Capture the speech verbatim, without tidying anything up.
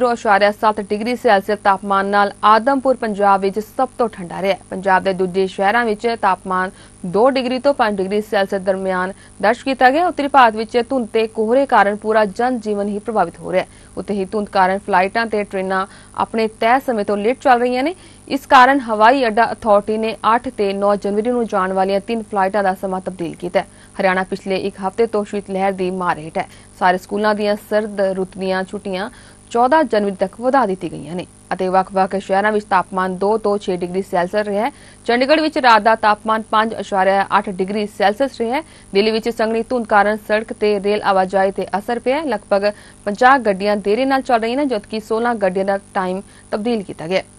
Zero अशारिया सत्त degree Celsius तापमान नाल आदमपुर पंजाब विच सब तो ठंडा रहा। पंजाब के दूजे शहरों में तापमान दो डिग्री तो पांच डिग्री सैल्सियस दरमियान दर्ज किया गया। उत्तरी भारत में धुंध ते कोहरे कारण पूरा जन जीवन ही प्रभावित हो रहा है। उत्ते ही धुंध कारण फ्लाइटां ते ट्रेनां अपने तय समय तो लेट चल रही ने। इस कारण हवाई अड्डा अथॉरिटी ने अठ ते नौ जनवरी नूं जाण वालियां तीन फ्लाइटां दा समा तब्दील किया। हरियाणा पिछले एक हफ्ते तो शीत लहर की मार हेठ है। सारे स्कूलों दीयां सर्द रुत दीयां छुट्टियां चौदह जनवरी तक वधा दी गई ने। वख-वख शहरों में तापमान दो तो छे डिग्री सैल्सियस रहा है। चंडीगढ़ में रात का तापमान पांच अशारिया अठ डिग्री सैल्सियस रहा है। दिल्ली में संघनी धुंध कारण सड़क ते रेल आवाजाही ते असर पिया। लगभग पचास गड्डियां देरी नाल चल रही हैं, जबकि सोलह गड्डियां का टाइम तब्दील किया गया।